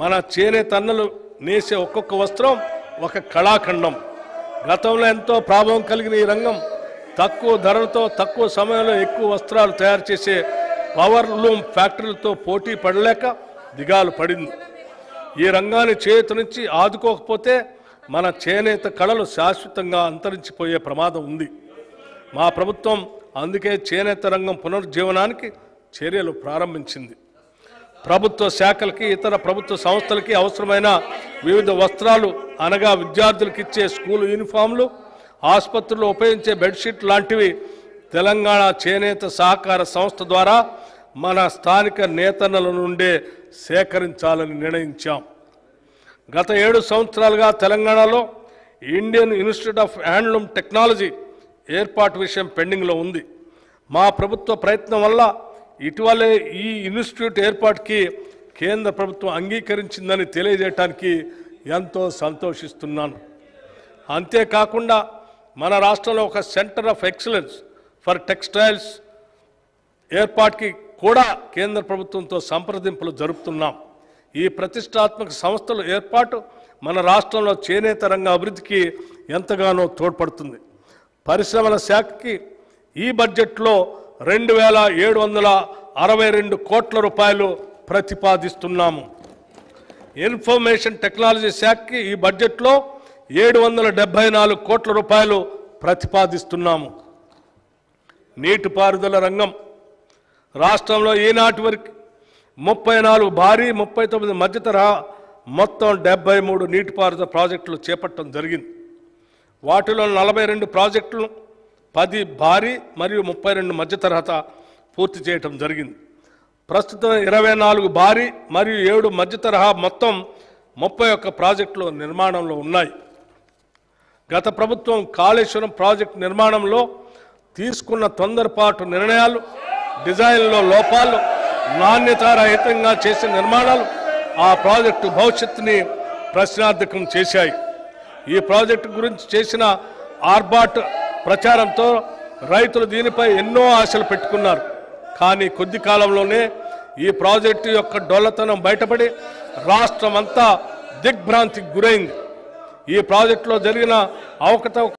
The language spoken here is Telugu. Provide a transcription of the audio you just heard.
మన చేనేత అన్నలు నేసే ఒక్కొక్క వస్త్రం ఒక కళాఖండం. గతంలో ఎంతో ప్రాభవం కలిగిన ఈ రంగం తక్కువ ధరలతో తక్కువ సమయంలో ఎక్కువ వస్త్రాలు తయారు చేసే పవర్ లూమ్ ఫ్యాక్టరీలతో పోటీ పడలేక దిగాలు పడింది. ఈ రంగాన్ని చేతి నుంచి ఆదుకోకపోతే మన చేనేత కళలు శాశ్వతంగా అంతరించిపోయే ప్రమాదం ఉంది. మా ప్రభుత్వం అందుకే చేనేత రంగం పునరుజ్జీవనానికి చర్యలు ప్రారంభించింది. ప్రభుత్వ శాఖలకి ఇతర ప్రభుత్వ సంస్థలకి అవసరమైన వివిధ వస్త్రాలు అనగా విద్యార్థులకు ఇచ్చే స్కూల్ యూనిఫామ్లు, ఆసుపత్రుల్లో ఉపయోగించే బెడ్షీట్ లాంటివి తెలంగాణ చేనేత సహకార సంస్థ ద్వారా మన స్థానిక నేతన్నల నుండే సేకరించాలని నిర్ణయించాం. గత 7 సంవత్సరాలుగా తెలంగాణలో Indian institute of handloom technology ఏర్పాటు విషయం పెండింగ్లో ఉంది. మా ప్రభుత్వ ప్రయత్నం వల్ల ఇటీవలే ఈ ఇన్స్టిట్యూట్ ఏర్పాటుకి కేంద్ర ప్రభుత్వం అంగీకరించిందని తెలియజేయడానికి ఎంతో సంతోషిస్తున్నాను. అంతేకాకుండా మన రాష్ట్రంలో ఒక centre of excellence for textiles ఏర్పాటుకి కూడా కేంద్ర ప్రభుత్వంతో సంప్రదింపులు జరుపుతున్నాం. ఈ ప్రతిష్టాత్మక సంస్థల ఏర్పాటు మన రాష్ట్రంలో చేనేత రంగ అభివృద్ధికి ఎంతగానో తోడ్పడుతుంది. పరిశ్రమల శాఖకి ఈ బడ్జెట్లో 2,762 కోట్ల రూపాయలు ప్రతిపాదిస్తున్నాము. ఇన్ఫర్మేషన్ టెక్నాలజీ శాఖకి ఈ బడ్జెట్లో 774 కోట్ల రూపాయలు ప్రతిపాదిస్తున్నాము. నీటిపారుదల రంగం రాష్ట్రంలో ఈనాటి వరకు 34 భారీ 39 మధ్యతరహా మొత్తం 73 నీటిపారుదల ప్రాజెక్టులు చేపట్టడం జరిగింది. వాటిలో 42 ప్రాజెక్టులు 10 భారీ మరియు 32 మధ్యతరహా పూర్తి చేయటం జరిగింది. ప్రస్తుతం 24 భారీ మరియు 7 మధ్యతరహా మొత్తం 31 ప్రాజెక్టులు నిర్మాణంలో ఉన్నాయి. గత ప్రభుత్వం కాళేశ్వరం ప్రాజెక్టు నిర్మాణంలో తీసుకున్న తొందరపాటు నిర్ణయాలు, డిజైన్లో లోపాలు, నాణ్యతారహితంగా చేసిన నిర్మాణాలు ఆ ప్రాజెక్టు భవిష్యత్తుని ప్రశ్నార్థకం చేశాయి. ఈ ప్రాజెక్టు గురించి చేసిన ఆర్బాట్ ప్రచారంతో రైతులు దీనిపై ఎన్నో ఆశలు పెట్టుకున్నారు. కానీ కొద్ది కాలంలోనే ఈ ప్రాజెక్టు యొక్క డొల్లతనం బయటపడి రాష్ట్రం అంతా దిగ్భ్రాంతికి గురైంది. ఈ ప్రాజెక్టులో జరిగిన అవకతవక